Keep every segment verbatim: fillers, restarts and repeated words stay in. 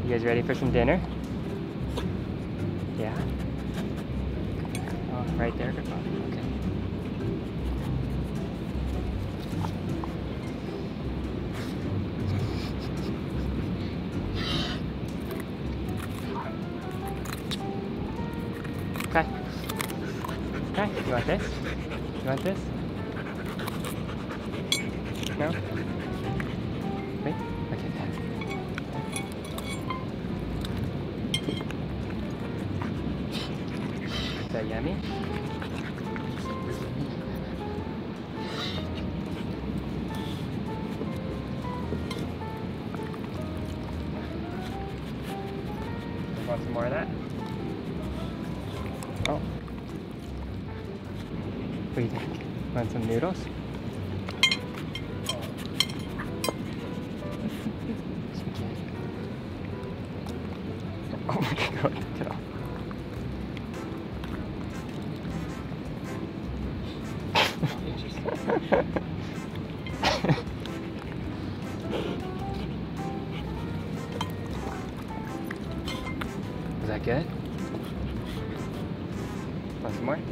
You guys ready for some dinner? Yeah? Oh, right there, good one. Okay. Okay. Okay, you want this? You want this? No? Wait? Okay. Is that yummy? Want some more of that? Oh. What do you think? Want some noodles? Oh my god, get off. Was that good? Want some more?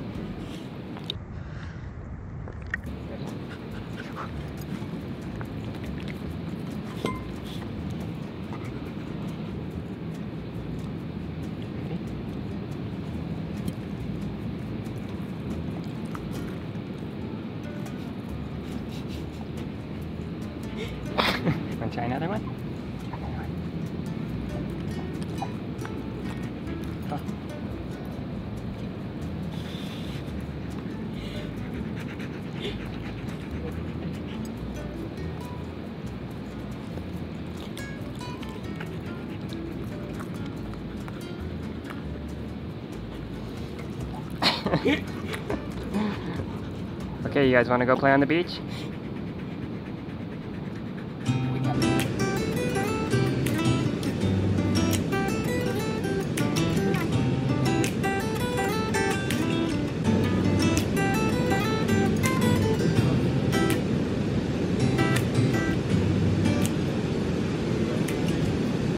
Want to try another one? Oh. Okay, you guys want to go play on the beach?